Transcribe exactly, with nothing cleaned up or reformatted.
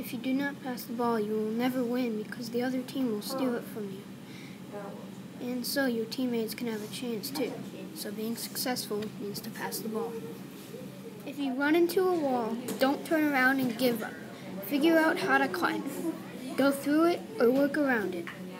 If you do not pass the ball, you will never win because the other team will steal it from you. And so your teammates can have a chance too. So being successful means to pass the ball. If you run into a wall, don't turn around and give up. Figure out how to climb it. Go through it or work around it.